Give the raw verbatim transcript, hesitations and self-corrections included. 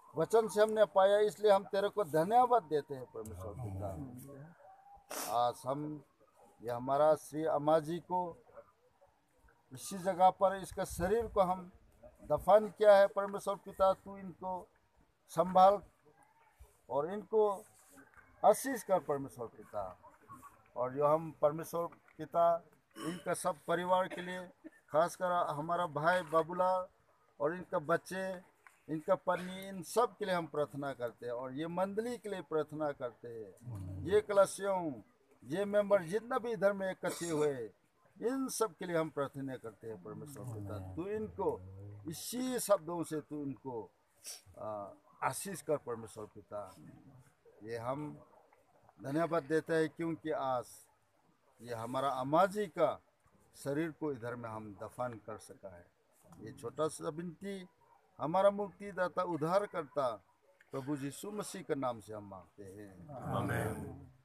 वचन से हमने पाया, इसलिए हम तेरे को धन्यवाद देते हैं परमेश्वर पिता। आज हम ये हमारा श्री अम्मा जी को इसी जगह पर इसका शरीर को हम दफन किया है परमेश्वर पिता, तू इनको संभाल और इनको आशीष कर परमेश्वर पिता। और जो हम परमेश्वर पिता इनका सब परिवार के लिए, खासकर हमारा भाई बाबूलाल और इनका बच्चे, इनका पत्नी, इन सब के लिए हम प्रार्थना करते हैं और ये मंडली के लिए प्रार्थना करते हैं। ये कलसियों, ये मेंबर जितना भी इधर में इकट्ठे हुए, इन सब के लिए हम प्रार्थना करते हैं परमेश्वर पिता, तू इनको इसी शब्दों से तू इनको आशीष कर परमेश्वर पिता। ये हम धन्यवाद देते हैं क्योंकि आज ये हमारा अम्मा जी का शरीर को इधर में हम दफन कर सका है। ये छोटा सा विनती हमारा मुक्तिदाता उद्धार करता प्रभु यीशु मसीह के नाम से हम मांगते हैं, आमीन।